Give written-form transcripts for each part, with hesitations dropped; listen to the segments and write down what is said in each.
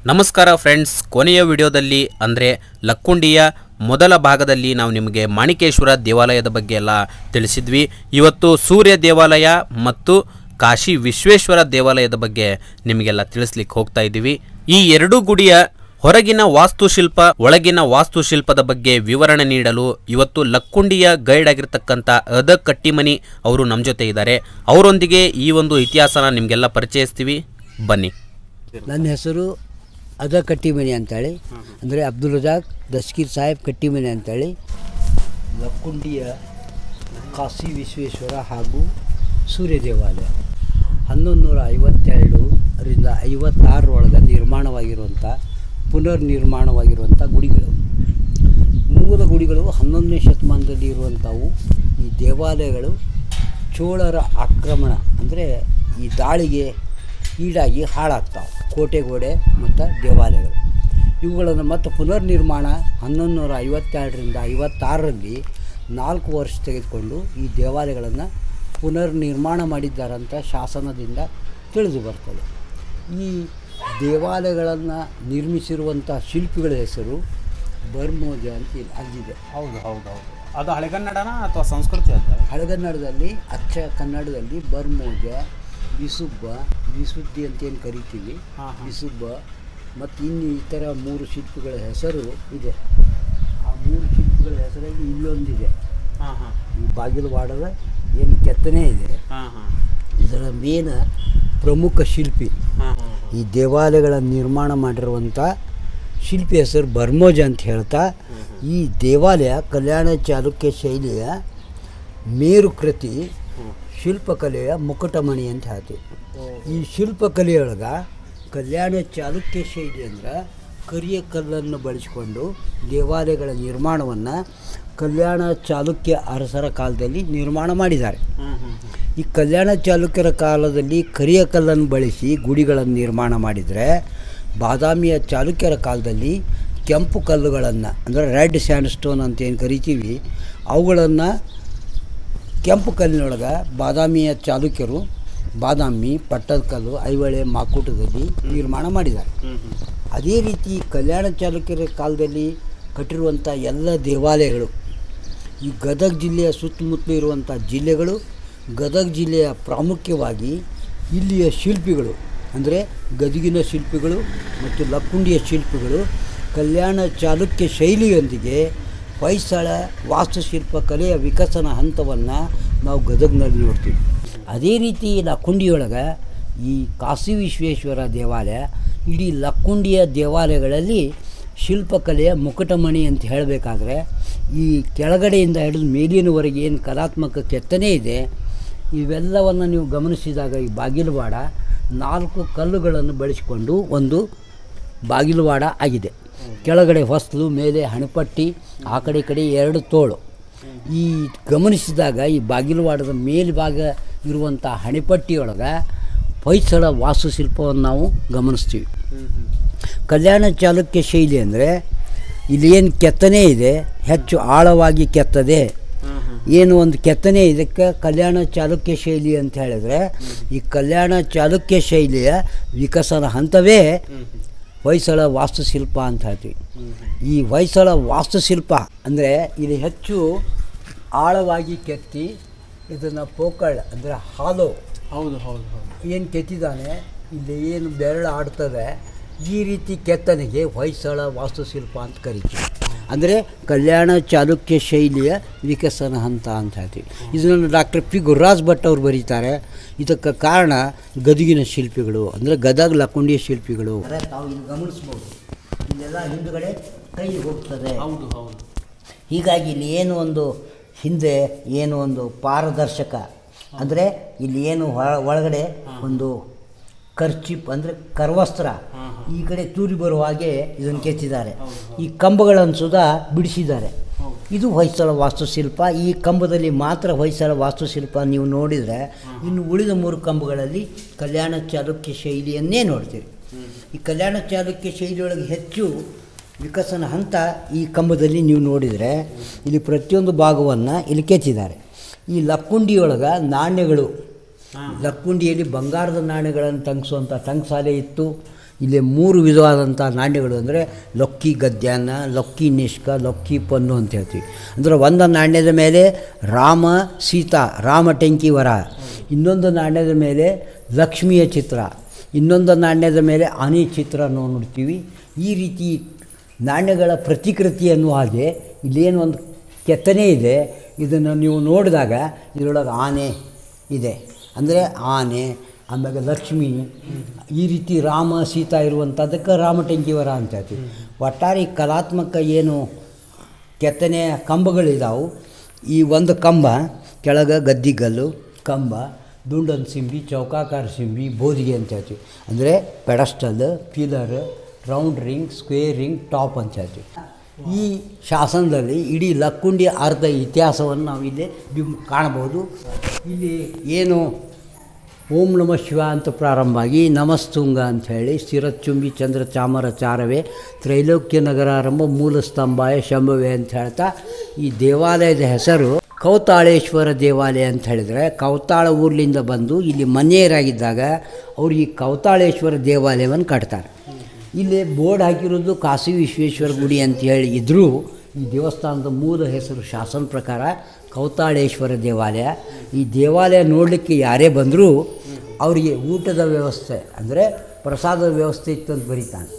ನಮಸ್ಕಾರ ಫ್ರೆಂಡ್ಸ್, ಕೊನೆಯ ವಿಡಿಯೋದಲ್ಲಿ ಅಂದರೆ ಲಕ್ಕುಂಡಿಯ ಮೊದಲ ಭಾಗದಲ್ಲಿ ನಾವು ನಿಮಗೆ ಮಾಣಿಕೇಶ್ವರ ದೇವಾಲಯದ ಬಗ್ಗೆ ಎಲ್ಲ ತಿಳಿಸಿದ್ವಿ. ಇವತ್ತು ಸೂರ್ಯ ದೇವಾಲಯ ಮತ್ತು ಕಾಶಿ ವಿಶ್ವೇಶ್ವರ ದೇವಾಲಯದ ಬಗ್ಗೆ ನಿಮಗೆಲ್ಲ ತಿಳಿಸ್ಲಿಕ್ಕೆ ಹೋಗ್ತಾ ಇದ್ದೀವಿ. ಈ ಎರಡೂ ಗುಡಿಯ ಹೊರಗಿನ ವಾಸ್ತುಶಿಲ್ಪ, ಒಳಗಿನ ವಾಸ್ತುಶಿಲ್ಪದ ಬಗ್ಗೆ ವಿವರಣೆ ನೀಡಲು ಇವತ್ತು ಲಕ್ಕುಂಡಿಯ ಗೈಡ್ ಆಗಿರ್ತಕ್ಕಂಥ ಅದ ಕಟ್ಟಿಮನಿ ಅವರು ನಮ್ಮ ಜೊತೆ ಇದ್ದಾರೆ. ಅವರೊಂದಿಗೆ ಈ ಒಂದು ಇತಿಹಾಸನ ನಿಮಗೆಲ್ಲ ಪರಿಚಯಿಸ್ತೀವಿ, ಬನ್ನಿ. ನನ್ನ ಹೆಸರು ಅದ ಕಟ್ಟಿಮನಿ ಅಂತೇಳಿ, ಅಂದರೆ ಅಬ್ದುಲ್ ರಜಾಕ್ ದಸ್ಕೀರ್ ಸಾಹೇಬ್ ಕಟ್ಟಿಮನಿ ಅಂತೇಳಿ. ಲಕ್ಕುಂಡಿಯ ಕಾಶಿ ವಿಶ್ವೇಶ್ವರ ಹಾಗೂ ಸೂರ್ಯ ದೇವಾಲಯ 1152ರಿಂದ 56 ನಿರ್ಮಾಣವಾಗಿರುವಂಥ ಪುನರ್ನಿರ್ಮಾಣವಾಗಿರುವಂಥ ಗುಡಿಗಳು. ಮೂಲ ಗುಡಿಗಳು 11ನೇ ಶತಮಾನದಲ್ಲಿ ಇರುವಂಥವು. ಈ ದೇವಾಲಯಗಳು ಚೋಳರ ಆಕ್ರಮಣ ಅಂದರೆ ಈ ದಾಳಿಗೆ ಈಡಾಗಿ ಹಾಳಾಗ್ತಾವೆ. ಕೋಟೆ ಗೋಡೆ ಮತ್ತು ದೇವಾಲಯಗಳು ಇವುಗಳನ್ನು ಮತ್ತು ಪುನರ್ನಿರ್ಮಾಣ 1152ರಿಂದ 56ರಲ್ಲಿ 4 ವರ್ಷ ತೆಗೆದುಕೊಂಡು ಈ ದೇವಾಲಯಗಳನ್ನು ಪುನರ್ನಿರ್ಮಾಣ ಮಾಡಿದ್ದಾರಂತ ಶಾಸನದಿಂದ ತಿಳಿದು ಬರ್ತದೆ. ಈ ದೇವಾಲಯಗಳನ್ನು ನಿರ್ಮಿಸಿರುವಂಥ ಶಿಲ್ಪಿಗಳ ಹೆಸರು ಬರ್ಮೋಜ ಅಂತ ಅಲ್ಲಿದೆ. ಹೌದು ಹೌದು ಹೌದು. ಅದು ಹಳೆಗನ್ನಡನ ಅಥವಾ ಸಂಸ್ಕೃತಿ? ಅಂತ ಹಳೆಗನ್ನಡದಲ್ಲಿ, ಅಚ್ಚ ಕನ್ನಡದಲ್ಲಿ ಬರ್ಮೋಜ, ವಿಸುಬ್ಬ, ವಿಸುದ್ದಿ ಅಂತೇನು ಕರಿತೀವಿ, ವಿಸುಬ್ಬ ಮತ್ತು ಇನ್ನು ಇತರ 3 ಶಿಲ್ಪಿಗಳ ಹೆಸರು ಇದೆ. ಆ 3 ಶಿಲ್ಪಿಗಳ ಹೆಸರಲ್ಲಿ ಇಲ್ಲೊಂದಿದೆ. ಈ ಬಾಗಿಲುವಾಡದ ಏನು ಕೆತ್ತನೆ ಇದೆ, ಇದರ ಮೇನ ಪ್ರಮುಖ ಶಿಲ್ಪಿ, ಈ ದೇವಾಲಯಗಳ ನಿರ್ಮಾಣ ಮಾಡಿರುವಂಥ ಶಿಲ್ಪಿ ಹೆಸರು ಬರ್ಮೋಜ ಅಂತ ಹೇಳ್ತಾ, ಈ ದೇವಾಲಯ ಕಲ್ಯಾಣ ಚಾಲುಕ್ಯ ಶೈಲಿಯ ಮೇರುಕೃತಿ ಶಿಲ್ಪಕಲೆಯ ಮುಕುಟಮಣಿ ಅಂತ ಹೇಳ್ತೀವಿ. ಈ ಶಿಲ್ಪಕಲೆಯೊಳಗೆ ಕಲ್ಯಾಣ ಚಾಲುಕ್ಯ ಶೈಲಿ ಅಂದ್ರೆ ಕರಿಯ ಕಲ್ಲನ್ನು ಬಳಸಿಕೊಂಡು ದೇವಾಲಯಗಳ ನಿರ್ಮಾಣವನ್ನು ಕಲ್ಯಾಣ ಚಾಲುಕ್ಯ ಅರಸರ ಕಾಲದಲ್ಲಿ ನಿರ್ಮಾಣ ಮಾಡಿದ್ದಾರೆ. ಈ ಕಲ್ಯಾಣ ಚಾಲುಕ್ಯರ ಕಾಲದಲ್ಲಿ ಕರಿಯ ಕಲ್ಲನ್ನು ಬಳಸಿ ಗುಡಿಗಳನ್ನು ನಿರ್ಮಾಣ ಮಾಡಿದರೆ, ಬಾದಾಮಿಯ ಚಾಲುಕ್ಯರ ಕಾಲದಲ್ಲಿ ಕೆಂಪು ಕಲ್ಲುಗಳನ್ನು ಅಂದರೆ ರೆಡ್ ಸ್ಯಾಂಡ್ ಸ್ಟೋನ್ ಅಂತ ಏನು ಕರಿತೀವಿ, ಅವುಗಳನ್ನು ಕೆಂಪು ಕಲ್ಲಿನೊಳಗೆ ಬಾದಾಮಿಯ ಚಾಲುಕ್ಯರು ಬಾದಾಮಿ, ಪಟ್ಟದಕಲ್ಲು, ಐಹೊಳೆ, ಮಾಕೂಟದಲ್ಲಿ ನಿರ್ಮಾಣ ಮಾಡಿದ್ದಾರೆ. ಅದೇ ರೀತಿ ಕಲ್ಯಾಣ ಚಾಲುಕ್ಯರ ಕಾಲದಲ್ಲಿ ಕಟ್ಟಿರುವಂಥ ಎಲ್ಲ ದೇವಾಲಯಗಳು ಈ ಗದಗ ಜಿಲ್ಲೆಯ ಸುತ್ತಮುತ್ತಲು ಇರುವಂಥ ಜಿಲ್ಲೆಗಳು, ಗದಗ ಜಿಲ್ಲೆಯ ಪ್ರಾಮುಖ್ಯವಾಗಿ ಇಲ್ಲಿಯ ಶಿಲ್ಪಿಗಳು ಅಂದರೆ ಗದಗಿನ ಶಿಲ್ಪಿಗಳು ಮತ್ತು ಲಕ್ಕುಂಡಿಯ ಶಿಲ್ಪಿಗಳು ಕಲ್ಯಾಣ ಚಾಲುಕ್ಯ ಶೈಲಿಯೊಂದಿಗೆ ಹೊಯ್ಸಳ ವಾಸ್ತುಶಿಲ್ಪ ಕಲೆಯ ವಿಕಸನ ಹಂತವನ್ನು ನಾವು ಗದಗಿನಲ್ಲಿ ನೋಡ್ತೀವಿ. ಅದೇ ರೀತಿ ಲಕ್ಕುಂಡಿಯೊಳಗೆ ಈ ಕಾಶಿ ವಿಶ್ವೇಶ್ವರ ದೇವಾಲಯ ಇಡೀ ಲಕ್ಕುಂಡಿಯ ದೇವಾಲಯಗಳಲ್ಲಿ ಶಿಲ್ಪಕಲೆಯ ಮುಕುಟಮಣಿ ಅಂತ ಹೇಳಬೇಕಾದ್ರೆ, ಈ ಕೆಳಗಡೆಯಿಂದ ಹಿಡಿದು ಮೇಲಿನವರೆಗೆ ಏನು ಕಲಾತ್ಮಕ ಕೆತ್ತನೆ ಇದೆ ಇವೆಲ್ಲವನ್ನು ನೀವು ಗಮನಿಸಿದಾಗ ಈ ಬಾಗಿಲುವಾಡ 4 ಕಲ್ಲುಗಳನ್ನು ಬಳಸಿಕೊಂಡು ಒಂದು ಬಾಗಿಲುವಾಡ ಆಗಿದೆ. ಕೆಳಗಡೆ ಹೊಸಲು, ಮೇಲೆ ಹಣಪಟ್ಟಿ, ಆ ಕಡೆ 2 ತೋಳು. ಈ ಗಮನಿಸಿದಾಗ ಈ ಬಾಗಿಲುವಾಡದ ಮೇಲ್ಭಾಗ ಇರುವಂಥ ಹಣೆಪಟ್ಟಿಯೊಳಗೆ ಹೊಯ್ಸಳ ವಾಸ್ತುಶಿಲ್ಪವನ್ನು ನಾವು ಗಮನಿಸ್ತೀವಿ. ಕಲ್ಯಾಣ ಚಾಲುಕ್ಯ ಶೈಲಿ ಅಂದರೆ ಇಲ್ಲಿ ಏನು ಕೆತ್ತನೆ ಇದೆ ಹೆಚ್ಚು ಆಳವಾಗಿ ಕೆತ್ತದೆ. ಏನು ಒಂದು ಕೆತ್ತನೆ ಇದಕ್ಕೆ ಕಲ್ಯಾಣ ಚಾಲುಕ್ಯ ಶೈಲಿ ಅಂತ ಹೇಳಿದರೆ, ಈ ಕಲ್ಯಾಣ ಚಾಲುಕ್ಯ ಶೈಲಿಯ ವಿಕಸನ ಹಂತವೇ ಹೊಯ್ಸಳ ವಾಸ್ತುಶಿಲ್ಪ ಅಂತ ಹೇಳ್ತೀವಿ. ಈ ಹೊಯ್ಸಳ ವಾಸ್ತುಶಿಲ್ಪ ಅಂದರೆ ಇಲ್ಲಿ ಹೆಚ್ಚು ಆಳವಾಗಿ ಕೆತ್ತಿ ಇದನ್ನು ಪೋಕಳ್ ಅಂದರೆ ಹಾಲೋ ಏನು ಕೆತ್ತಿದ್ದಾನೆ, ಇಲ್ಲಿ ಏನು ಬೆರಳು ಆಡ್ತದೆ, ಈ ರೀತಿ ಕೆತ್ತನೆಗೆ ಹೊಯ್ಸಳ ವಾಸ್ತುಶಿಲ್ಪ ಅಂತ ಕರಿತೀವಿ. ಅಂದರೆ ಕಲ್ಯಾಣ ಚಾಲುಕ್ಯ ಶೈಲಿಯ ವಿಕಸನ ಹಂತ ಅಂತ ಹೇಳ್ತೀವಿ. ಇದನ್ನು ಡಾಕ್ಟರ್ ಪಿ ಗುರುರಾಜ್ ಭಟ್ ಅವರು ಬರೀತಾರೆ. ಇದಕ್ಕೆ ಕಾರಣ ಗದಗಿನ ಶಿಲ್ಪಿಗಳು ಅಂದರೆ ಗದಗ ಲಕ್ಕುಂಡಿಯ ಶಿಲ್ಪಿಗಳು. ತಾವು ಇಲ್ಲಿ ಗಮನಿಸ್ಬೋದು, ಇಲ್ಲೆಲ್ಲ ಹಿಂದುಗಡೆ ಕೈ ಹೋಗ್ತದೆ. ಹೀಗಾಗಿ ಇಲ್ಲಿ ಏನು ಒಂದು ಹಿಂದೆ ಏನು ಒಂದು ಪಾರದರ್ಶಕ ಅಂದರೆ ಇಲ್ಲಿ ಏನು ಒಳಗಡೆ ಒಂದು ಕರ್ಚಿಪ್ ಅಂದರೆ ಕರ್ವಸ್ತ್ರ ಈ ಕಡೆ ತೂರಿ ಬರುವ ಹಾಗೆ ಇದನ್ನು ಕೆತ್ತಿದ್ದಾರೆ. ಈ ಕಂಬಗಳನ್ನು ಸುಧಾ ಬಿಡಿಸಿದ್ದಾರೆ. ಇದು ಹೊಯ್ಸಳ ವಾಸ್ತುಶಿಲ್ಪ. ಈ ಕಂಬದಲ್ಲಿ ಮಾತ್ರ ಹೊಯ್ಸಳ ವಾಸ್ತುಶಿಲ್ಪ ನೀವು ನೋಡಿದರೆ, ಇನ್ನು ಉಳಿದ 3 ಕಂಬಗಳಲ್ಲಿ ಕಲ್ಯಾಣ ಚಾಲುಕ್ಯ ಶೈಲಿಯನ್ನೇ ನೋಡ್ತೀರಿ. ಈ ಕಲ್ಯಾಣ ಚಾಲುಕ್ಯ ಶೈಲಿಯೊಳಗೆ ಹೆಚ್ಚು ವಿಕಸನ ಹಂತ ಈ ಕಂಬದಲ್ಲಿ ನೀವು ನೋಡಿದರೆ ಇಲ್ಲಿ ಪ್ರತಿಯೊಂದು ಭಾಗವನ್ನು ಇಲ್ಲಿ ಕೆತ್ತಿದ್ದಾರೆ. ಈ ಲಕ್ಕುಂಡಿಯೊಳಗೆ ನಾಣ್ಯಗಳು, ಲಕ್ಕುಂಡಿಯಲ್ಲಿ ಬಂಗಾರದ ನಾಣ್ಯಗಳನ್ನು ತಂಗಿಸುವಂಥ ಟಂಕಸಾಲೆ ಇತ್ತು. ಇಲ್ಲಿ 3 ವಿಧವಾದಂಥ ನಾಣ್ಯಗಳು ಅಂದರೆ ಲೊಕ್ಕಿ ಗದ್ಯಾನ, ಲೊಕ್ಕಿ ನಿಷ್ಕ, ಲೊಕ್ಕಿ ಪನ್ನು ಅಂತ ಹೇಳ್ತೀವಿ. ಅಂದರೆ ಒಂದು ನಾಣ್ಯದ ಮೇಲೆ ರಾಮ ಸೀತಾ, ರಾಮ ಟೆಂಕಿ ವರ, ಇನ್ನೊಂದು ನಾಣ್ಯದ ಮೇಲೆ ಲಕ್ಷ್ಮಿಯ ಚಿತ್ರ, ಇನ್ನೊಂದು ನಾಣ್ಯದ ಮೇಲೆ ಆನೆ ಚಿತ್ರ ನೋಡ್ತೀವಿ. ಈ ರೀತಿ ನಾಣ್ಯಗಳ ಪ್ರತಿಕೃತಿ ಅನ್ನುವ ಹಾಗೆ ಇಲ್ಲೇನು ಒಂದು ಕೆತ್ತನೆ ಇದೆ. ಇದನ್ನು ನೀವು ನೋಡಿದಾಗ ಇದರೊಳಗೆ ಆನೆ ಇದೆ, ಅಂದರೆ ಆನೆ, ಆಮೇಲೆ ಲಕ್ಷ್ಮಿ, ಈ ರೀತಿ ರಾಮ ಸೀತಾ ಇರುವಂಥದ್ದಕ್ಕೆ ರಾಮಟೆಂಕಿವರ ಅಂತ ಹೇಳ್ತೀವಿ. ಒಟ್ಟಾರೆ ಕಲಾತ್ಮಕ ಏನು ಕೆತ್ತನೆಯ ಕಂಬಗಳಿದಾವೆ. ಈ ಒಂದು ಕಂಬ ಕೆಳಗೆ ಗದ್ದಿಗಲ್ಲು ಕಂಬ, ದುಂಡನ್ ಸಿಂಬಿ, ಚೌಕಾಕಾರ ಸಿಂಬಿ, ಬೋದಿಗೆ ಅಂತ ಹೇಳ್ತೀವಿ. ಅಂದರೆ pedestal, pillar, round ring, square ring, top ಅಂತ ಹೇಳ್ತೀವಿ. ಈ ಶಾಸನದಲ್ಲಿ ಇಡೀ ಲಕ್ಕುಂಡಿಯ ಅರ್ಧ ಇತಿಹಾಸವನ್ನು ನಾವು ಇಲ್ಲಿ ಕಾಣಬಹುದು. ಇಲ್ಲಿ ಏನು ಓಂ ನಮ ಶಿವ ಅಂತ ಪ್ರಾರಂಭ ಆಗಿ ನಮಸ್ತುಂಗ ಅಂತ ಹೇಳಿ ಸ್ಥಿರಚುಂಬಿ ಚಂದ್ರ ಚಾಮರ ಚಾರವೇ ತ್ರೈಲೋಕ್ಯ ನಗರಾರಂಭ ಮೂಲ ಸ್ತಂಭಾಯ ಶಂಭವೇ ಅಂತ ಹೇಳ್ತಾ ಈ ದೇವಾಲಯದ ಹೆಸರು ಕೌತಾಳೇಶ್ವರ ದೇವಾಲಯ ಅಂತ ಹೇಳಿದರೆ, ಕೌತಾಳ ಊರ್ಲಿಂದ ಬಂದು ಇಲ್ಲಿ ಮನೆಯರಾಗಿದ್ದಾಗ ಅವರು ಈ ಕೌತಾಳೇಶ್ವರ ದೇವಾಲಯವನ್ನು ಕಟ್ತಾರೆ. ಇಲ್ಲಿ ಬೋರ್ಡ್ ಹಾಕಿರೋದು ಕಾಶಿ ವಿಶ್ವೇಶ್ವರ ಗುಡಿ ಅಂತ ಹೇಳಿ ಇದ್ದರೂ ಈ ದೇವಸ್ಥಾನದ ಮೂಲ ಹೆಸರು ಶಾಸನ ಪ್ರಕಾರ ಕೌತಾಳೇಶ್ವರ ದೇವಾಲಯ. ಈ ದೇವಾಲಯ ನೋಡಲಿಕ್ಕೆ ಯಾರೇ ಬಂದರೂ ಅವರಿಗೆ ಊಟದ ವ್ಯವಸ್ಥೆ ಅಂದರೆ ಪ್ರಸಾದದ ವ್ಯವಸ್ಥೆ ಇತ್ತು ಅಂತ ಬರೀತಾನೆ.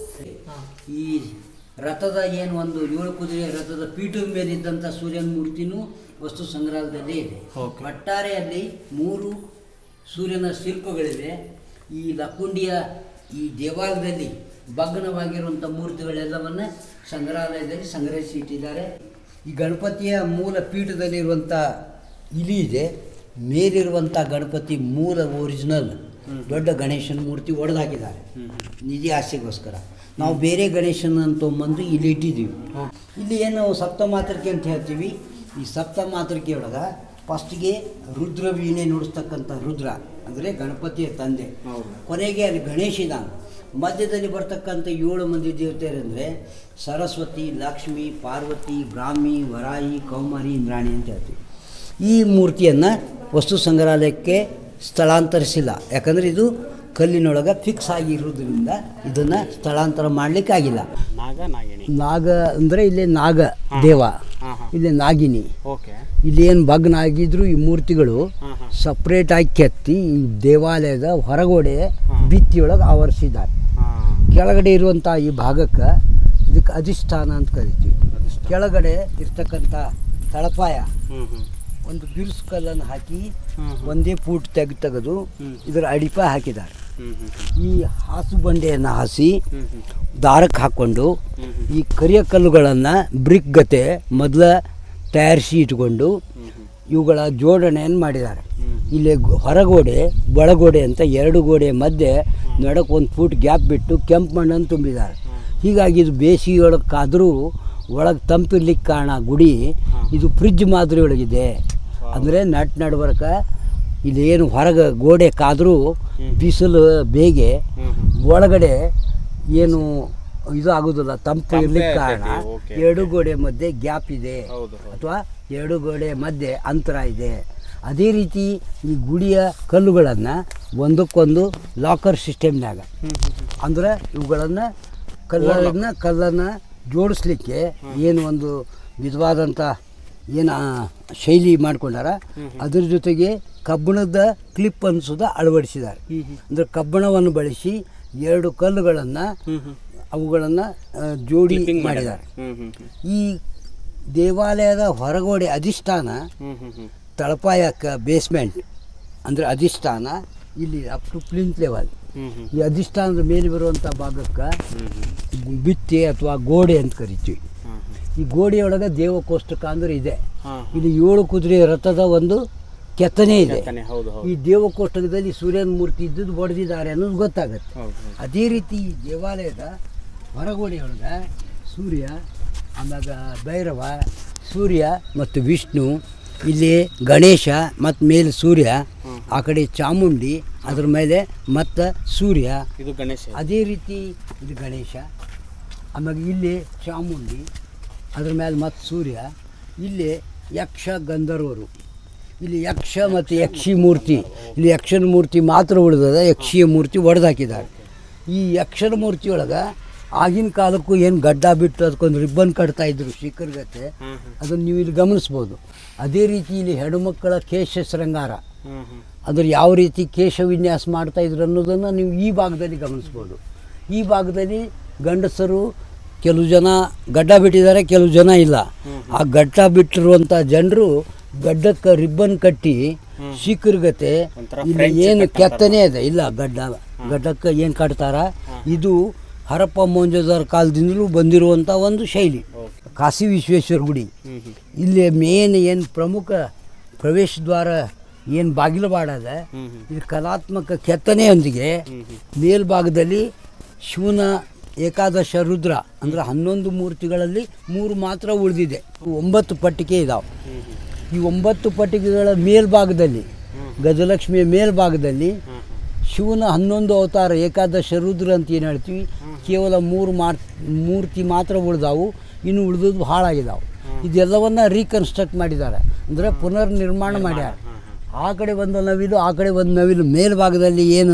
ಈ ರಥದ ಏನು ಒಂದು 7 ಕುದುರೆ ರಥದ ಪೀಠದ ಮೇಲಿದ್ದಂಥ ಸೂರ್ಯನ ಮೂರ್ತಿನೂ ವಸ್ತು ಸಂಗ್ರಹಾಲಯದಲ್ಲೇ ಇದೆ. ಒಟ್ಟಾರೆಯಲ್ಲಿ 3 ಸೂರ್ಯನ ಶಿಲ್ಪಗಳಿವೆ. ಈ ಲಕ್ಕುಂಡಿಯ ಈ ದೇವಾಲಯದಲ್ಲಿ ಭಗ್ನವಾಗಿರುವಂಥ ಮೂರ್ತಿಗಳೆಲ್ಲವನ್ನು ಸಂಗ್ರಹಾಲಯದಲ್ಲಿ ಸಂಗ್ರಹಿಸಿ ಇಟ್ಟಿದ್ದಾರೆ. ಈ ಗಣಪತಿಯ ಮೂಲ ಪೀಠದಲ್ಲಿರುವಂಥ ಇಲಿ ಇದೆ, ಮೇಲಿರುವಂಥ ಗಣಪತಿ ಮೂಲ ಒರಿಜಿನಲ್ ದೊಡ್ಡ ಗಣೇಶನ ಮೂರ್ತಿ ಒಡೆದಾಕಿದ್ದಾರೆ ನಿಧಿ ಆಸೆಗೋಸ್ಕರ. ನಾವು ಬೇರೆ ಗಣೇಶನ ತೊಗೊಂಬಂದು ಇಲ್ಲಿ ಇಟ್ಟಿದ್ದೀವಿ. ಇಲ್ಲಿ ಏನು ಸಪ್ತಮಾತೃಕೆ ಅಂತ ಹೇಳ್ತೀವಿ. ಈ ಸಪ್ತಮಾತೃಕೆ ಒಳಗೆ ಫಸ್ಟಿಗೆ ರುದ್ರ ವೀಣೆ ನುಡಿಸ್ತಕ್ಕಂಥ ರುದ್ರ ಅಂದರೆ ಗಣಪತಿಯ ತಂದೆ, ಕೊನೆಗೆ ಅಲ್ಲಿ ಗಣೇಶ ಇದ್ದಾನೆ. ಮಧ್ಯದಲ್ಲಿ ಬರ್ತಕ್ಕಂಥ 7 ಮಂದಿ ದೇವತೆಯರಂದರೆ ಸರಸ್ವತಿ, ಲಕ್ಷ್ಮಿ, ಪಾರ್ವತಿ, ಬ್ರಾಹ್ಮಿ, ವರಾಯಿ, ಕೌಮಾರಿ, ಇಂದ್ರಾಣಿ ಅಂತ ಹೇಳ್ತೀವಿ. ಈ ಮೂರ್ತಿಯನ್ನು ವಸ್ತು ಸಂಗ್ರಹಾಲಯಕ್ಕೆ ಸ್ಥಳಾಂತರಿಸಿಲ್ಲ, ಯಾಕಂದರೆ ಇದು ಕಲ್ಲಿನೊಳಗೆ ಫಿಕ್ಸ್ ಆಗಿರೋದ್ರಿಂದ ಇದನ್ನು ಸ್ಥಳಾಂತರ ಮಾಡಲಿಕ್ಕಾಗಿಲ್ಲ. ನಾಗ ಅಂದರೆ ಇಲ್ಲಿ ನಾಗ ದೇವ, ಇಲ್ಲಿ ನಾಗಿನಿ. ಇಲ್ಲಿ ಏನು ಭಗ್ನ ಆಗಿದ್ರು ಈ ಮೂರ್ತಿಗಳು ಸಪ್ರೇಟಾಗಿ ಕೆತ್ತಿ ಈ ದೇವಾಲಯದ ಹೊರಗೋಡೆ ಭಿತ್ತಿಯೊಳಗೆ ಆವರಿಸಿದ್ದಾರೆ. ಕೆಳಗಡೆ ಇರುವಂಥ ಈ ಭಾಗಕ್ಕೆ ಇದಕ್ಕೆ ಅಧಿಷ್ಠಾನ ಅಂತ ಕರಿತೀವಿ. ಕೆಳಗಡೆ ಇರ್ತಕ್ಕಂಥ ತಳಪಾಯ ಒಂದು ಬಿರುಸು ಕಲ್ಲನ್ನು ಹಾಕಿ ಒಂದೇ ಫೂಟ್ ತೆಗೆದು ಇದರ ಅಡಿಪಾಯ ಹಾಕಿದ್ದಾರೆ. ಈ ಹಾಸು ಬಂಡೆಯನ್ನು ಹಾಸಿ ದಾರಕ್ಕೆ ಹಾಕ್ಕೊಂಡು ಈ ಕರಿಯ ಕಲ್ಲುಗಳನ್ನು ಬ್ರಿಕ್ ಗತೆ ಮೊದಲ ತಯಾರಿಸಿ ಇಟ್ಕೊಂಡು ಇವುಗಳ ಜೋಡಣೆಯನ್ನು ಮಾಡಿದ್ದಾರೆ. ಇಲ್ಲಿ ಹೊರಗೋಡೆ ಒಳಗೋಡೆ ಅಂತ 2 ಗೋಡೆ ಮಧ್ಯೆ ನಡಕ್ಕೆ 1 ಫೂಟ್ ಗ್ಯಾಪ್ ಬಿಟ್ಟು ಕೆಂಪು ಮಣ್ಣನ್ನು ತುಂಬಿದ್ದಾರೆ. ಹೀಗಾಗಿ ಇದು ಬೇಸಿಗೆಯೊಳಗಾದರೂ ಒಳಗೆ ತಂಪಿರ್ಲಿಕ್ಕೆ ಕಾರಣ ಗುಡಿ ಇದು ಫ್ರಿಜ್ ಮಾದರಿ ಒಳಗಿದೆ. ಅಂದರೆ ನಡ್ಬರ್ಕ ಇಲ್ಲಿ ಏನು ಹೊರಗೆ ಗೋಡೆ ಕಾದರೂ ಬಿಸಿಲು ಬೇಗೆ ಒಳಗಡೆ ಏನು ಇದು ಆಗೋದಿಲ್ಲ, ತಂಪು ಇರ್ಲಿಕ್ಕೆ ಕಾರಣ 2 ಗೋಡೆ ಮಧ್ಯೆ ಗ್ಯಾಪ್ ಇದೆ ಅಥವಾ 2 ಗೋಡೆ ಮಧ್ಯೆ ಅಂತರ ಇದೆ. ಅದೇ ರೀತಿ ಈ ಗುಡಿಯ ಕಲ್ಲುಗಳನ್ನು ಒಂದಕ್ಕೊಂದು ಲಾಕರ್ ಸಿಸ್ಟಮ್ನಾಗ ಅಂದರೆ ಇವುಗಳನ್ನು ಕಲ್ಲನ್ನು ಜೋಡಿಸ್ಲಿಕ್ಕೆ ಏನು ಒಂದು ವಿಧವಾದಂಥ ಏನು ಶೈಲಿ ಮಾಡ್ಕೊಂಡಾರ, ಅದ್ರ ಜೊತೆಗೆ ಕಬ್ಬಿಣದ ಕ್ಲಿಪ್ ಅನ್ಸೋದ ಅಳವಡಿಸಿದ್ದಾರೆ. ಅಂದರೆ ಕಬ್ಬಿಣವನ್ನು ಬಳಸಿ 2 ಕಲ್ಲುಗಳನ್ನು ಅವುಗಳನ್ನು ಜೋಡಿ ಮಾಡಿದ್ದಾರೆ. ಈ ದೇವಾಲಯದ ಹೊರಗೋಡೆ ಅಧಿಷ್ಠಾನ ತಳಪಾಯಕ್ಕೆ ಬೇಸ್ಮೆಂಟ್ ಅಂದರೆ ಅಧಿಷ್ಠಾನ ಇಲ್ಲಿ ಅಪ್ ಟು ಪ್ಲಿಂತ್ ಲೆವೆಲ್. ಈ ಅಧಿಷ್ಠಾನದ ಮೇಲೆ ಬರುವಂಥ ಭಾಗಕ್ಕೆ ಭಿತ್ತಿ ಅಥವಾ ಗೋಡೆ ಅಂತ ಕರಿತೀವಿ. ಈ ಗೋಡೆಯೊಳಗೆ ದೇವಕೋಷ್ಟಕ ಅಂದ್ರೆ ಇದೆ. ಇಲ್ಲಿ 7 ಕುದುರೆ ರಥದ ಒಂದು ಕೆತ್ತನೆ ಇದೆ. ಈ ದೇವಕೋಷ್ಟಕದಲ್ಲಿ ಸೂರ್ಯನ ಮೂರ್ತಿ ಇದ್ದದ್ದು ಬಡ್ದಿದ್ದಾರೆ ಅನ್ನೋದು ಗೊತ್ತಾಗುತ್ತೆ. ಅದೇ ರೀತಿ ಈ ದೇವಾಲಯದ ಹೊರಗೋಡೆಯೊಳಗೆ ಸೂರ್ಯ, ಆಮ್ಯಾಗ ಭೈರವ, ಸೂರ್ಯ ಮತ್ತು ವಿಷ್ಣು, ಇಲ್ಲಿ ಗಣೇಶ ಮತ್ತು ಮೇಲೆ ಸೂರ್ಯ, ಆ ಕಡೆ ಚಾಮುಂಡಿ, ಅದ್ರ ಮೇಲೆ ಮತ್ತು ಸೂರ್ಯ, ಇದು ಗಣೇಶ. ಅದೇ ರೀತಿ ಇದು ಗಣೇಶ, ಆಮ್ಯಾಗ ಇಲ್ಲಿ ಚಾಮುಂಡಿ, ಅದ್ರ ಮೇಲೆ ಮತ್ತು ಸೂರ್ಯ. ಇಲ್ಲಿ ಯಕ್ಷ ಗಂಧರ್ವರು, ಇಲ್ಲಿ ಯಕ್ಷ ಮತ್ತು ಯಕ್ಷಿ ಮೂರ್ತಿ, ಇಲ್ಲಿ ಯಕ್ಷನ ಮೂರ್ತಿ ಮಾತ್ರ ಉಳಿದದ, ಯಕ್ಷಿಯ ಮೂರ್ತಿ ಒಡೆದಾಕಿದ್ದಾರೆ. ಈ ಯಕ್ಷರ ಮೂರ್ತಿಯೊಳಗೆ ಆಗಿನ ಕಾಲಕ್ಕೂ ಏನು ಗಡ್ಡ ಬಿಟ್ಟು ಅದಕ್ಕೊಂದು ರಿಬ್ಬನ್ ಕಟ್ತಾಯಿದ್ರು ಶಿಖರ್ಗತೆ, ಅದನ್ನು ನೀವು ಇಲ್ಲಿ ಗಮನಿಸ್ಬೋದು. ಅದೇ ರೀತಿ ಇಲ್ಲಿ ಹೆಣ್ಣುಮಕ್ಕಳ ಕೇಶ ಶೃಂಗಾರ, ಅದ್ರ ಯಾವ ರೀತಿ ಕೇಶ ವಿನ್ಯಾಸ ಮಾಡ್ತಾಯಿದ್ರು ಅನ್ನೋದನ್ನು ನೀವು ಈ ಭಾಗದಲ್ಲಿ ಗಮನಿಸ್ಬೋದು. ಈ ಭಾಗದಲ್ಲಿ ಗಂಡಸರು ಕೆಲವು ಜನ ಗಡ್ಡ ಬಿಟ್ಟಿದ್ದಾರೆ, ಕೆಲವು ಜನ ಇಲ್ಲ. ಆ ಗಡ್ಡ ಬಿಟ್ಟಿರುವಂಥ ಜನರು ಗಡ್ಡಕ್ಕೆ ರಿಬ್ಬನ್ ಕಟ್ಟಿ ಶಿಖರ್ಗತೆ ಇಲ್ಲಿ ಏನು ಕೆತ್ತನೆ ಇದೆ ಇಲ್ಲ ಗಡ್ಡಕ್ಕೆ ಏನು ಕಟ್ತಾರ, ಇದು ಹರಪ್ಪ ಮೊಹಂಜೋದಾರ ಕಾಲದಿಂದಲೂ ಬಂದಿರುವಂಥ ಒಂದು ಶೈಲಿ. ಕಾಶಿ ವಿಶ್ವೇಶ್ವರ ಗುಡಿ ಇಲ್ಲಿ ಮೇನ್ ಏನು ಪ್ರಮುಖ ಪ್ರವೇಶ ದ್ವಾರ ಏನು ಬಾಗಿಲು ಬಾಡದ, ಇಲ್ಲಿ ಕಲಾತ್ಮಕ ಕೆತ್ತನೆಯೊಂದಿಗೆ ಮೇಲ್ಭಾಗದಲ್ಲಿ ಶಿವನ ಏಕಾದಶ ರುದ್ರ ಅಂದರೆ 11 ಮೂರ್ತಿಗಳಲ್ಲಿ 3 ಮಾತ್ರ ಉಳಿದಿದೆ. 9 ಪಟ್ಟಿಕೆ ಇದಾವೆ. ಈ 9 ಪಟ್ಟಿಕೆಗಳ ಮೇಲ್ಭಾಗದಲ್ಲಿ ಗಜಲಕ್ಷ್ಮಿಯ ಮೇಲ್ಭಾಗದಲ್ಲಿ ಶಿವನ 11 ಅವತಾರ ಏಕಾದಶ ರುದ್ರ ಅಂತ ಏನು ಹೇಳ್ತೀವಿ, ಕೇವಲ 3 ಮೂರ್ತಿ ಮಾತ್ರ ಉಳಿದಾವು, ಇನ್ನು ಉಳಿದದ್ದು ಹಾಳಾಗಿದ್ದಾವೆ. ಇದೆಲ್ಲವನ್ನು ರೀಕನ್ಸ್ಟ್ರಕ್ಟ್ ಮಾಡಿದ್ದಾರೆ, ಅಂದರೆ ಪುನರ್ ನಿರ್ಮಾಣ ಮಾಡ್ಯಾರ. ಆ ಕಡೆ ಒಂದು ನವಿಲು, ಆ ಕಡೆ ಒಂದು ನವಿಲು, ಮೇಲ್ಭಾಗದಲ್ಲಿ ಏನು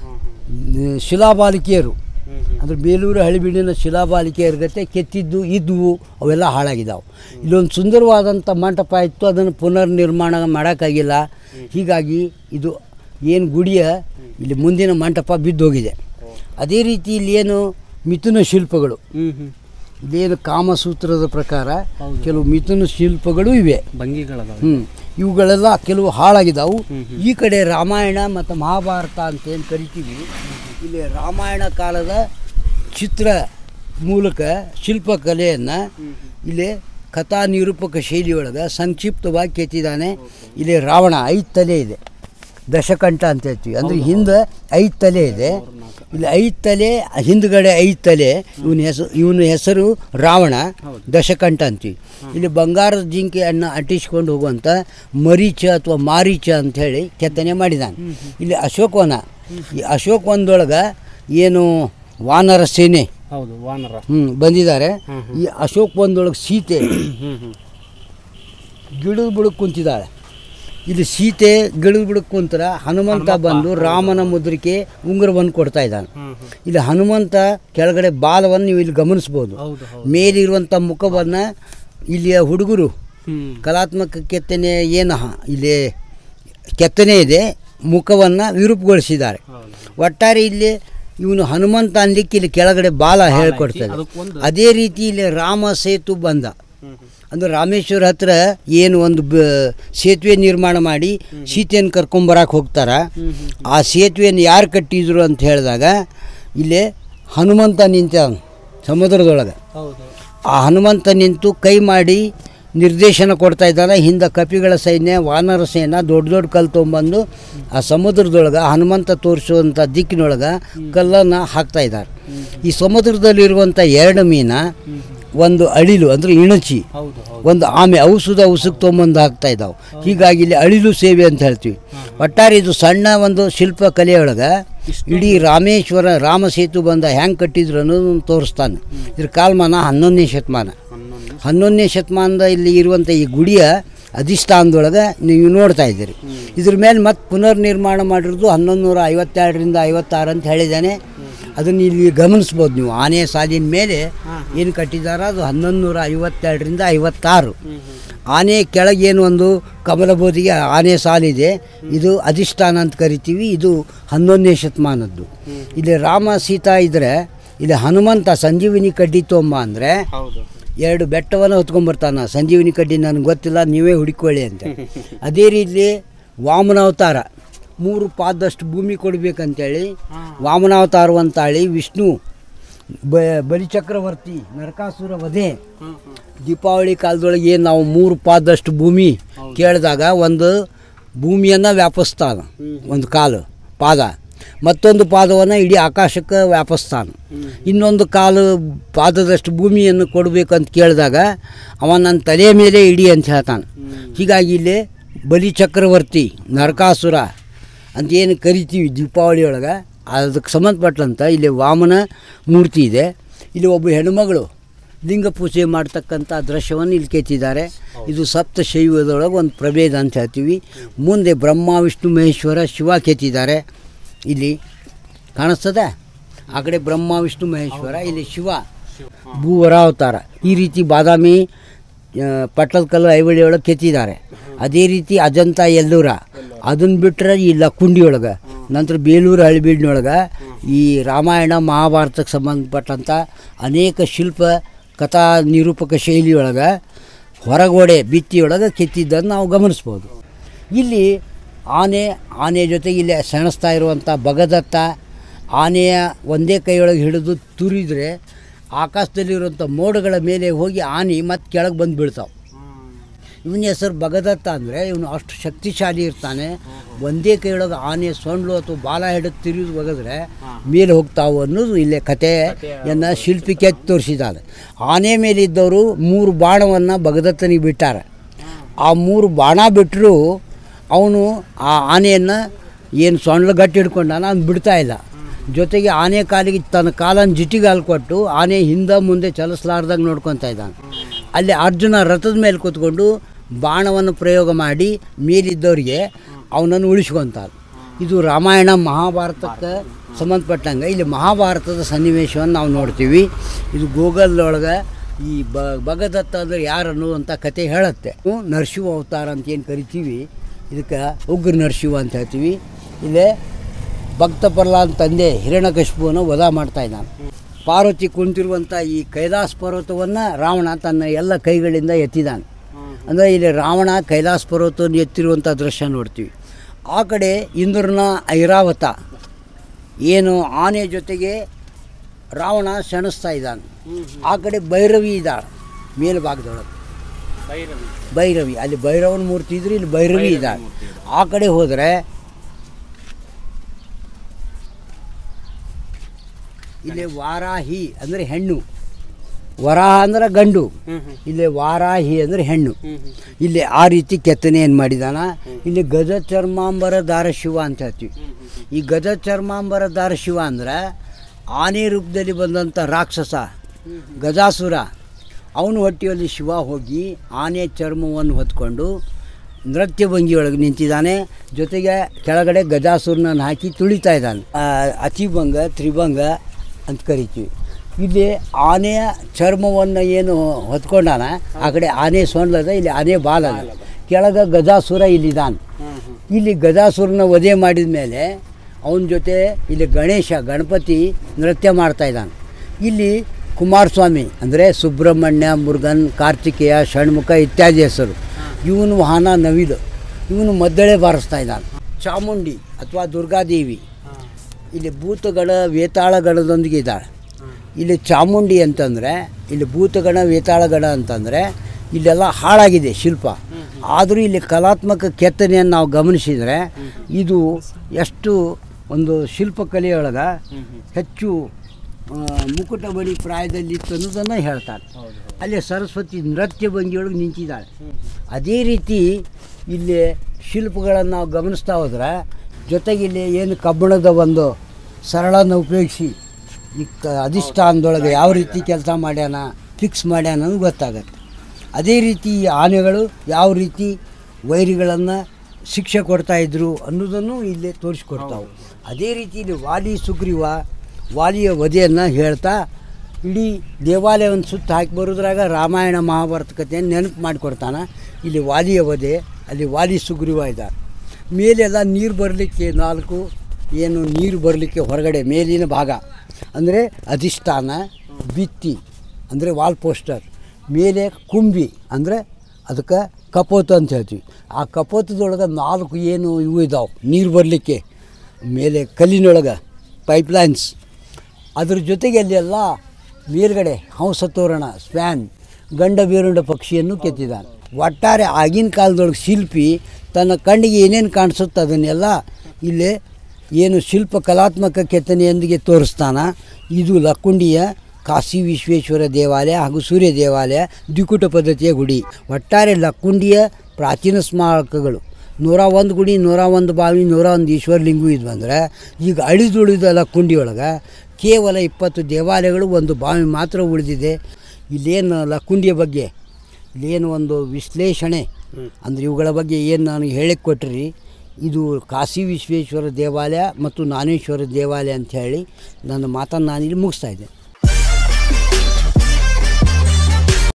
ಶಿಲಾಬಾಲಿಕೆಯರು ಅಂದರೆ ಬೇಲೂರು ಹಳೆಬೀಡಿನ ಶಿಲಾಬಾಲಿಕೆಯರ ಗತೆ ಕೆತ್ತಿದ್ದು ಇದ್ವು, ಅವೆಲ್ಲ ಹಾಳಾಗಿದ್ದಾವೆ. ಇಲ್ಲೊಂದು ಸುಂದರವಾದಂಥ ಮಂಟಪ ಇತ್ತು, ಅದನ್ನು ಪುನರ್ ನಿರ್ಮಾಣ ಮಾಡೋಕ್ಕಾಗಿಲ್ಲ. ಹೀಗಾಗಿ ಇದು ಏನು ಗುಡಿಯ ಇಲ್ಲಿ ಮುಂದಿನ ಮಂಟಪ ಬಿದ್ದೋಗಿದೆ. ಅದೇ ರೀತಿ ಇಲ್ಲಿ ಏನು ಮಿಥುನ ಶಿಲ್ಪಗಳು, ಇಲ್ಲೇನು ಕಾಮಸೂತ್ರದ ಪ್ರಕಾರ ಕೆಲವು ಮಿಥುನ ಶಿಲ್ಪಗಳು ಇವೆ, ಇವುಗಳೆಲ್ಲ ಕೆಲವು ಹಾಳಾಗಿದ್ದಾವು. ಈ ಕಡೆ ರಾಮಾಯಣ ಮತ್ತು ಮಹಾಭಾರತ ಅಂತೇನು ಕರಿತೀವಿ, ಇಲ್ಲಿ ರಾಮಾಯಣ ಕಾಲದ ಚಿತ್ರ ಮೂಲಕ ಶಿಲ್ಪಕಲೆಯನ್ನು ಇಲ್ಲಿ ಕಥಾ ನಿರೂಪಕ ಶೈಲಿಯೊಳಗೆ ಸಂಕ್ಷಿಪ್ತವಾಗಿ ಕೆತ್ತಿದ್ದಾನೆ. ಇಲ್ಲಿ ರಾವಣ 5 ತಲೆ ಇದೆ, ದಶಕಂಠ ಅಂತ ಹೇಳ್ತೀವಿ, ಅಂದರೆ ಹಿಂದೆ 5 ತಲೆ ಇದೆ. ಇಲ್ಲಿ 5 ತಲೆ, ಹಿಂದ್ಗಡೆ 5 ತಲೆ. ಇವನ ಹೆಸರು ರಾವಣ, ದಶಕಂಠ ಅಂತೀವಿ. ಇಲ್ಲಿ ಬಂಗಾರದ ಜಿಂಕೆಯನ್ನು ಅಂಟಿಸ್ಕೊಂಡು ಹೋಗುವಂಥ ಮರೀಚ ಅಥವಾ ಮಾರೀಚ ಅಂಥೇಳಿ ಕೆತ್ತನೆ ಮಾಡಿದ್ದಾನೆ. ಇಲ್ಲಿ ಅಶೋಕವನ, ಈ ಅಶೋಕವನದೊಳಗೆ ಏನು ವಾನರ ಸೇನೆ ಬಂದಿದ್ದಾರೆ. ಈ ಅಶೋಕವನದೊಳಗೆ ಸೀತೆ ಗಿಡದ ಬುಡಕ್ಕೆ ಕುಂತಿದ್ದಾಳೆ. ಇಲ್ಲಿ ಸೀತೆ ಗಿಡದ ಬುಡಕ್ಕೆ ಕುಂತರ ಹನುಮಂತ ಬಂದು ರಾಮನ ಮುದ್ರಿಕೆ ಉಂಗುರವನ್ನು ಕೊಡ್ತಾ ಇದ್ದಾನೆ. ಇಲ್ಲಿ ಹನುಮಂತ ಕೆಳಗಡೆ ಬಾಲವನ್ನು ನೀವು ಇಲ್ಲಿ ಗಮನಿಸ್ಬೋದು. ಮೇಲಿರುವಂಥ ಮುಖವನ್ನು ಇಲ್ಲಿಯ ಹುಡುಗರು ಕಲಾತ್ಮಕ ಕೆತ್ತನೆ ಏನು ಇಲ್ಲಿ ಕೆತ್ತನೆ ಇದೆ, ಮುಖವನ್ನು ವಿರೂಪಗೊಳಿಸಿದ್ದಾರೆ. ಒಟ್ಟಾರೆ ಇಲ್ಲಿ ಇವನು ಹನುಮಂತ ಅನ್ಲಿಕ್ಕೆ ಇಲ್ಲಿ ಕೆಳಗಡೆ ಬಾಲ ಹೇಳ್ಕೊಡ್ತದೆ. ಅದೇ ರೀತಿ ಇಲ್ಲಿ ರಾಮ ಸೇತು ಬಂದ, ಅಂದರೆ ರಾಮೇಶ್ವರ ಹತ್ರ ಏನು ಒಂದು ಸೇತುವೆ ನಿರ್ಮಾಣ ಮಾಡಿ ಸೀತೆಯನ್ನು ಕರ್ಕೊಂಬರಕ್ಕೆ ಹೋಗ್ತಾರೆ. ಆ ಸೇತುವೆಯನ್ನು ಯಾರು ಕಟ್ಟಿದ್ರು ಅಂತ ಹೇಳಿದಾಗ ಇಲ್ಲಿ ಹನುಮಂತ ನಿಂತ ಸಮುದ್ರದೊಳಗೆ. ಆ ಹನುಮಂತ ನಿಂತು ಕೈ ಮಾಡಿ ನಿರ್ದೇಶನ ಕೊಡ್ತಾ ಇದ್ದಾನೆ. ಹಿಂದೆ ಕಪಿಗಳ ಸೈನ್ಯ, ವಾನರ ಸೈನ್ಯ ದೊಡ್ಡ ದೊಡ್ಡ ಕಲ್ಲು ತೊಗೊಂಬಂದು ಆ ಸಮುದ್ರದೊಳಗೆ ಹನುಮಂತ ತೋರಿಸುವಂಥ ದಿಕ್ಕಿನೊಳಗೆ ಕಲ್ಲನ್ನು ಹಾಕ್ತಾ ಇದ್ದಾರೆ. ಈ ಸಮುದ್ರದಲ್ಲಿರುವಂಥ 2 ಮೀನ, ಒಂದು ಅಳಿಲು ಅಂದರೆ ಇಣಚಿ, ಒಂದು ಆಮೆ, ಔಷಧ ತೊಗೊಂಬಂದು ಹಾಕ್ತಾ ಇದ್ದಾವೆ. ಹೀಗಾಗಿ ಇಲ್ಲಿ ಅಳಿಲು ಸೇವೆ ಅಂತ ಹೇಳ್ತೀವಿ. ಒಟ್ಟಾರೆ ಇದು ಸಣ್ಣ ಒಂದು ಶಿಲ್ಪ ಕಲೆಯೊಳಗೆ ಇಡೀ ರಾಮೇಶ್ವರ ರಾಮ ಸೇತು ಬಂದ ಹೆಂಗೆ ಕಟ್ಟಿದ್ರು ಅನ್ನೋದನ್ನು ತೋರಿಸ್ತಾನೆ. ಇದ್ರ ಕಾಲಮಾನ 11ನೇ ಶತಮಾನ. 11ನೇ ಶತಮಾನದ ಇಲ್ಲಿ ಇರುವಂಥ ಈ ಗುಡಿಯ ಅಧಿಷ್ಠಾನದೊಳಗೆ ನೀವು ನೋಡ್ತಾ ಇದ್ದೀರಿ. ಇದ್ರ ಮೇಲೆ ಮತ್ತೆ ಪುನರ್ ನಿರ್ಮಾಣ ಮಾಡಿರೋದು 1152ರಿಂದ 56 ಅಂತ ಹೇಳಿದ್ದಾನೆ. ಅದನ್ನು ಇಲ್ಲಿ ಗಮನಿಸ್ಬೋದು ನೀವು. ಆನೆ ಸಾಲಿನ ಮೇಲೆ ಏನು ಕಟ್ಟಿದಾರ ಅದು 1152ರಿಂದ 56. ಆನೆ ಕೆಳಗೇನು ಒಂದು ಕಮಲಬೋಧಿಗೆ ಆನೆ ಸಾಲಿದೆ, ಇದು ಅಧಿಷ್ಠಾನ ಅಂತ ಕರಿತೀವಿ. ಇದು 11ನೇ ಶತಮಾನದ್ದು. ಇಲ್ಲಿ ರಾಮ ಸೀತಾ ಇದ್ದರೆ ಇಲ್ಲಿ ಹನುಮಂತ ಸಂಜೀವಿನಿ ಕಡ್ಡಿ ತೊಂಬ ಅಂದರೆ 2 ಬೆಟ್ಟವನ್ನು ಹೊತ್ಕೊಂಡ್ಬರ್ತಾನೆ. ಸಂಜೀವಿನಿ ಕಡ್ಡಿ ನನಗೆ ಗೊತ್ತಿಲ್ಲ, ನೀವೇ ಹುಡುಕೊಳ್ಳಿ ಅಂತ. ಅದೇ ರೀತಿ ವಾಮನಾವತಾರ 3 ಪಾದದಷ್ಟು ಭೂಮಿ ಕೊಡಬೇಕಂತೇಳಿ ವಾಮನಾವತಾರವಂತಾಳಿ ವಿಷ್ಣು ಬಲಿಚಕ್ರವರ್ತಿ ನರಕಾಸುರ ವಧೆ ದೀಪಾವಳಿ ಕಾಲದೊಳಗೆ ಏನು ನಾವು 3 ಪಾದದಷ್ಟು ಭೂಮಿ ಕೇಳಿದಾಗ ಒಂದು ಭೂಮಿಯನ್ನು ವ್ಯಾಪಿಸ್ತಾನೆ, ಒಂದು ಪಾದ, ಮತ್ತೊಂದು ಪಾದವನ್ನು ಇಡೀ ಆಕಾಶಕ್ಕೆ ವ್ಯಾಪಿಸ್ತಾನೆ. ಇನ್ನೊಂದು ಪಾದದಷ್ಟು ಭೂಮಿಯನ್ನು ಕೊಡಬೇಕಂತ ಕೇಳಿದಾಗ ಅವ ನನ್ನ ತಲೆಯ ಮೇಲೆ ಇಡಿ ಅಂತ ಹೇಳ್ತಾನೆ. ಹೀಗಾಗಿ ಇಲ್ಲಿ ಬಲಿಚಕ್ರವರ್ತಿ ನರಕಾಸುರ ಅಂತ ಏನು ಕರಿತೀವಿ ದೀಪಾವಳಿಯೊಳಗೆ, ಅದಕ್ಕೆ ಸಂಬಂಧಪಟ್ಟಂಥ ಇಲ್ಲಿ ವಾಮನ ಮೂರ್ತಿ ಇದೆ. ಇಲ್ಲಿ ಒಬ್ಬ ಹೆಣ್ಣುಮಗಳು ಲಿಂಗ ಪೂಜೆ ಮಾಡ್ತಕ್ಕಂಥ ದೃಶ್ಯವನ್ನು ಇಲ್ಲಿ ಕೆತ್ತಿದ್ದಾರೆ. ಇದು ಸಪ್ತಶೈವದೊಳಗೆ ಒಂದು ಪ್ರಭೇದ ಅಂತ ಹೇಳ್ತೀವಿ. ಮುಂದೆ ಬ್ರಹ್ಮ ವಿಷ್ಣು ಮಹೇಶ್ವರ ಶಿವ ಕೆತ್ತಿದ್ದಾರೆ. ಇಲ್ಲಿ ಕಾಣಿಸ್ತದೆ. ಆ ಕಡೆ ಬ್ರಹ್ಮ ವಿಷ್ಣು ಮಹೇಶ್ವರ, ಇಲ್ಲಿ ಶಿವ ಭೂವರಾವತಾರ. ಈ ರೀತಿ ಬಾದಾಮಿ ಪಟ್ಟದಕಲ್ಲು ಐಹೊಳೆ ಒಳಗೆ ಕೆತ್ತಿದ್ದಾರೆ. ಅದೇ ರೀತಿ ಅಜಂತ ಎಲ್ಲೂರ, ಅದನ್ನು ಬಿಟ್ಟರೆ ಈ ಲಕ್ಕುಂಡಿ ಒಳಗೆ, ನಂತರ ಬೇಲೂರು ಹಳೆಬೀಡಿನೊಳಗೆ ಈ ರಾಮಾಯಣ ಮಹಾಭಾರತಕ್ಕೆ ಸಂಬಂಧಪಟ್ಟಂಥ ಅನೇಕ ಶಿಲ್ಪ ಕಥಾ ನಿರೂಪಕ ಶೈಲಿಯೊಳಗೆ ಹೊರಗೋಡೆ ಭಿತ್ತಿಯೊಳಗೆ ಕೆತ್ತಿದ್ದನ್ನು ನಾವು ಗಮನಿಸ್ಬೋದು. ಇಲ್ಲಿ ಆನೆ ಜೊತೆಗೆ ಇಲ್ಲಿ ಸೆಣಸ್ತಾ ಇರುವಂಥ ಭಗದತ್ತ ಆನೆಯ ಒಂದೇ ಕೈಯೊಳಗೆ ಹಿಡಿದು ತುರಿದರೆ ಆಕಾಶದಲ್ಲಿರುವಂಥ ಮೋಡಗಳ ಮೇಲೆ ಹೋಗಿ ಆನೆ ಮತ್ತು ಕೆಳಗೆ ಬಂದು ಬೀಳ್ತಾವೆ. ಇವನ ಹೆಸರು ಭಗದತ್ತ ಅಂದರೆ ಇವನು ಅಷ್ಟು ಶಕ್ತಿಶಾಲಿ ಇರ್ತಾನೆ. ಒಂದೇ ಕೈಯೊಳಗೆ ಆನೆ ಸೊಂಡ್ಲು ಅಥವಾ ಬಾಲ ಹಿಡಿದು ತಿರುಗಿ ಒಗೆದ್ರೆ ಮೇಲೆ ಹೋಗ್ತಾವೆ ಅನ್ನೋದು ಇಲ್ಲೇ ಕಥೆಯನ್ನು ಶಿಲ್ಪಿ ಕೆತ್ತಿ ತೋರಿಸಿದ್ದಾನೆ. ಆನೆ ಮೇಲಿದ್ದವರು 3 ಬಾಣವನ್ನು ಭಗದತ್ತನಿಗೆ ಬಿಟ್ಟಾರೆ. ಆ 3 ಬಾಣ ಬಿಟ್ಟರು ಅವನು ಆ ಆನೆಯನ್ನು ಏನು ಸೊಂಡ್ಲು ಗಟ್ಟಿ ಹಿಡ್ಕೊಂಡಾನ ಅವ್ನು ಬಿಡ್ತಾ ಇಲ್ಲ. ಜೊತೆಗೆ ಆನೆ ಕಾಲಿಗೆ ತನ್ನ ಕಾಲನ್ನು ಜಿಟಿಗಾಲು ಕೊಟ್ಟು ಆನೆ ಹಿಂದೆ ಮುಂದೆ ಚಲಿಸ್ಲಾರ್ದಾಗ ನೋಡ್ಕೊತಾ ಇದ್ದಾನೆ. ಅಲ್ಲಿ ಅರ್ಜುನ ರಥದ ಮೇಲೆ ಕೂತ್ಕೊಂಡು ಬಾಣವನ್ನು ಪ್ರಯೋಗ ಮಾಡಿ ಮೇಲಿದ್ದವರಿಗೆ ಅವನನ್ನು ಉಳಿಸ್ಕೊತಾರೆ. ಇದು ರಾಮಾಯಣ ಮಹಾಭಾರತಕ್ಕೆ ಸಂಬಂಧಪಟ್ಟಂಗೆ ಇಲ್ಲಿ ಮಹಾಭಾರತದ ಸನ್ನಿವೇಶವನ್ನು ನಾವು ನೋಡ್ತೀವಿ. ಇದು ಗೂಗಲ್ ಈ ಭಗದತ್ತ ಅಂದರೆ ಯಾರು ಅನ್ನುವಂಥ ಕತೆ ಹೇಳುತ್ತೆ. ನರಸಿಂಹ ಅವತಾರ ಅಂತ ಏನು ಕರಿತೀವಿ, ಇದಕ್ಕೆ ಉಗ್ರ ನರಸಿಂಹ ಅಂತ ಹೇಳ್ತೀವಿ. ಇಲ್ಲೇ ಭಕ್ತ ಪ್ರಹ್ಲಾದ ತಂದೆ ಹಿರಣ್ಯಕಶಿಪುವನ್ನು ವಧ ಮಾಡ್ತಾ ಇದ್ದಾನೆ. ಪಾರ್ವತಿ ಕುಂತಿರುವಂಥ ಈ ಕೈಲಾಸ ಪರ್ವತವನ್ನು ರಾವಣ ತನ್ನ ಎಲ್ಲ ಕೈಗಳಿಂದ ಎತ್ತಿದ್ದಾನೆ. ಅಂದರೆ ಇಲ್ಲಿ ರಾವಣ ಕೈಲಾಸ ಪರ್ವತವನ್ನು ಎತ್ತಿರುವಂಥ ದೃಶ್ಯ ನೋಡ್ತೀವಿ. ಆ ಕಡೆ ಇಂದ್ರನ ಐರಾವತ ಏನು ಆನೆ ಜೊತೆಗೆ ರಾವಣ ಸೆಣಸ್ತಾ ಇದ್ದಾನೆ. ಆ ಕಡೆ ಭೈರವಿ ಇದ್ದಾಳೆ ಮೇಲ್ಭಾಗದೊಳಗೆ, ಭೈರವಿ ಅಲ್ಲಿ ಭೈರವನ ಮೂರ್ತಿ ಇದ್ರೆ ಇಲ್ಲಿ ಭೈರವಿ ಇದ್ದಾಳೆ. ಆ ಕಡೆ ಹೋದರೆ ಇಲ್ಲಿ ವಾರಾಹಿ ಅಂದರೆ ಹೆಣ್ಣು, ವರಾಹ ಅಂದ್ರೆ ಗಂಡು, ಇಲ್ಲಿ ವಾರಾಹಿ ಅಂದರೆ ಹೆಣ್ಣು. ಇಲ್ಲಿ ಆ ರೀತಿ ಕೆತ್ತನೆಯನ್ನು ಮಾಡಿದಾನ. ಇಲ್ಲಿ ಗಜ ಚರ್ಮಾಂಬರ ದಾರಶಿವ ಅಂತ ಹೇಳ್ತೀವಿ. ಈ ಗಜ ಚರ್ಮಾಂಬರ ದಾರಶಿವ ಅಂದ್ರೆ ಆನೆ ರೂಪದಲ್ಲಿ ಬಂದಂಥ ರಾಕ್ಷಸ ಗಜಾಸುರ, ಅವನು ಹೊಟ್ಟೆಯಲ್ಲಿ ಶಿವ ಹೋಗಿ ಆನೆ ಚರ್ಮವನ್ನು ಹೊತ್ಕೊಂಡು ನೃತ್ಯ ಭಂಗಿಯೊಳಗೆ ನಿಂತಿದ್ದಾನೆ. ಜೊತೆಗೆ ಕೆಳಗಡೆ ಗಜಾಸುರನನ್ನು ಹಾಕಿ ತುಳಿತಾ ಇದ್ದಾನೆ. ಅತಿಭಂಗ ತ್ರಿಭಂಗ ಅಂತ ಕರಿತೀವಿ. ಇಲ್ಲಿ ಆನೆಯ ಚರ್ಮವನ್ನು ಏನು ಹೊತ್ಕೊಂಡಾನ, ಆ ಕಡೆ ಆನೆ ಸೊಂಡ್ಲದ, ಇಲ್ಲಿ ಆನೆ ಬಾಲದ, ಕೆಳಗೆ ಗಜಾಸುರ ಇಲ್ಲಿದ್ದಾನೆ. ಇಲ್ಲಿ ಗಜಾಸುರನ ವಧೆ ಮಾಡಿದ ಮೇಲೆ ಅವನ ಜೊತೆ ಇಲ್ಲಿ ಗಣಪತಿ ನೃತ್ಯ ಮಾಡ್ತಾ ಇದ್ದಾನೆ. ಇಲ್ಲಿ ಕುಮಾರಸ್ವಾಮಿ ಅಂದರೆ ಸುಬ್ರಹ್ಮಣ್ಯ, ಮುರುಗನ್, ಕಾರ್ತಿಕೇಯ, ಷಣ್ಮುಖ ಇತ್ಯಾದಿ ಹೆಸರು. ಇವನು ವಾಹನ ನವಿಲು, ಇವನು ಮದ್ದಳೆ ಬಾರಿಸ್ತಾ ಇದ್ದಾನೆ. ಚಾಮುಂಡಿ ಅಥವಾ ದುರ್ಗಾದೇವಿ ಇಲ್ಲಿ ಭೂತಗಣ ವೇತಾಳಗಣದೊಂದಿಗೆ ಇದ್ದಾಳೆ. ಇಲ್ಲಿ ಚಾಮುಂಡಿ ಅಂತಂದರೆ, ಇಲ್ಲಿ ಭೂತಗಣ ವೇತಾಳಗಣ ಅಂತಂದರೆ ಇಲ್ಲೆಲ್ಲ ಹಾಳಾಗಿದೆ ಶಿಲ್ಪ. ಆದರೂ ಇಲ್ಲಿ ಕಲಾತ್ಮಕ ಕೆತ್ತನೆಯನ್ನು ನಾವು ಗಮನಿಸಿದರೆ ಇದು ಎಷ್ಟು ಒಂದು ಶಿಲ್ಪಕಲೆಯೊಳಗೆ ಹೆಚ್ಚು ಮುಕುಟಬಳಿ ಪ್ರಾಯದಲ್ಲಿ ಇತ್ತು ಅನ್ನೋದನ್ನು ಹೇಳ್ತಾರೆ. ಅಲ್ಲಿ ಸರಸ್ವತಿ ನೃತ್ಯ ಭಂಗಿಯೊಳಗೆ ನಿಂತಿದ್ದಾಳೆ. ಅದೇ ರೀತಿ ಇಲ್ಲಿ ಶಿಲ್ಪಗಳನ್ನು ನಾವು ಗಮನಿಸ್ತಾ ಹೋದ್ರೆ, ಜೊತೆಗೆ ಇಲ್ಲಿ ಏನು ಕಬ್ಬಿಣದ ಒಂದು ಸರಳನ್ನು ಉಪಯೋಗಿಸಿ ಈ ಅಧಿಷ್ಠಾನದೊಳಗೆ ಯಾವ ರೀತಿ ಕೆಲಸ ಮಾಡ್ಯಾನ, ಫಿಕ್ಸ್ ಮಾಡ್ಯಾನ ಅನ್ನೋದು ಗೊತ್ತಾಗತ್ತೆ. ಅದೇ ರೀತಿ ಈ ಆನೆಗಳು ಯಾವ ರೀತಿ ವೈರಿಗಳನ್ನು ಶಿಕ್ಷೆ ಕೊಡ್ತಾಯಿದ್ರು ಅನ್ನೋದನ್ನು ಇಲ್ಲಿ ತೋರಿಸ್ಕೊಡ್ತಾವೆ. ಅದೇ ರೀತಿ ಇಲ್ಲಿ ವಾಲಿ ಸುಗ್ರೀವ ವಾಲಿಯ ವಧೆಯನ್ನು ಹೇಳ್ತಾ ಇಡೀ ದೇವಾಲಯವನ್ನು ಸುತ್ತ ಹಾಕಿ ಬರೋದ್ರಾಗ ರಾಮಾಯಣ ಮಹಾಭಾರತ ಕಥೆಯನ್ನು ನೆನಪು ಮಾಡಿಕೊಡ್ತಾನೆ. ಇಲ್ಲಿ ವಾಲಿಯ ವಧೆ, ಅಲ್ಲಿ ವಾಲಿ ಸುಗ್ರೀವ ಇದ್ದಾರೆ. ಮೇಲೆಲ್ಲ ನೀರು ಬರಲಿಕ್ಕೆ 4 ಏನು ನೀರು ಬರಲಿಕ್ಕೆ ಹೊರಗಡೆ ಮೇಲಿನ ಭಾಗ ಅಂದರೆ ಅಧಿಷ್ಠಾನ, ಭಿತ್ತಿ ಅಂದರೆ ವಾಲ್ ಪೋಸ್ಟರ್, ಮೇಲೆ ಕುಂಬಿ ಅಂದರೆ ಅದಕ್ಕೆ ಕಪೋತ ಅಂತ ಹೇಳ್ತೀವಿ. ಆ ಕಪೋತದೊಳಗೆ 4 ಏನು ಇವು ಇದ್ದಾವೆ ನೀರು ಬರಲಿಕ್ಕೆ, ಮೇಲೆ ಕಲ್ಲಿನೊಳಗೆ ಪೈಪ್ಲೈನ್ಸ್. ಅದ್ರ ಜೊತೆಗೆ ಅಲ್ಲೆಲ್ಲ ಮೇಲ್ಗಡೆ ಹಂಸತೋರಣ, ಸ್ವ್ಯಾನ್, ಗಂಡ ಬೇರುಂಡ ಪಕ್ಷಿಯನ್ನು ಕೆತ್ತಿದ್ದಾನೆ. ಒಟ್ಟಾರೆ ಆಗಿನ ಕಾಲದೊಳಗೆ ಶಿಲ್ಪಿ ತನ್ನ ಕಣ್ಣಿಗೆ ಏನೇನು ಕಾಣಿಸುತ್ತೆ ಅದನ್ನೆಲ್ಲ ಇಲ್ಲೇ ಏನು ಶಿಲ್ಪ ಕಲಾತ್ಮಕ ಕೆತ್ತನೆಯೊಂದಿಗೆ ತೋರಿಸ್ತಾನ. ಇದು ಲಕ್ಕುಂಡಿಯ ಕಾಶಿ ವಿಶ್ವೇಶ್ವರ ದೇವಾಲಯ ಹಾಗೂ ಸೂರ್ಯ ದೇವಾಲಯ ದ್ವಿಕೂಟ ಪದ್ಧತಿಯ ಗುಡಿ. ಒಟ್ಟಾರೆ ಲಕ್ಕುಂಡಿಯ ಪ್ರಾಚೀನ ಸ್ಮಾರಕಗಳು 101 ಗುಡಿ, 101 ಬಾವಿ, 101 ಈಶ್ವರಲಿಂಗು ಇದ್ವು. ಅಂದರೆ ಈಗ ಅಳಿದುಳಿದ ಲಕ್ಕುಂಡಿಯೊಳಗೆ ಕೇವಲ 20 ದೇವಾಲಯಗಳು, 1 ಬಾವಿ ಮಾತ್ರ ಉಳಿದಿದೆ. ಇಲ್ಲೇನು ಲಕ್ಕುಂಡಿಯ ಬಗ್ಗೆ ಇಲ್ಲೇನು ಒಂದು ವಿಶ್ಲೇಷಣೆ ಅಂದರೆ ಇವುಗಳ ಬಗ್ಗೆ ಏನು ನಾನು ಹೇಳಿಕೊಟ್ರಿ, ಇದು ಕಾಶಿ ವಿಶ್ವೇಶ್ವರ ದೇವಾಲಯ ಮತ್ತು ಜ್ಞಾನೇಶ್ವರ ದೇವಾಲಯ ಅಂತ ಹೇಳಿ ನನ್ನ ಮಾತನ್ನು ನಾನಿಲ್ಲಿ ಮುಗಿಸ್ತಾ ಇದ್ದೆ.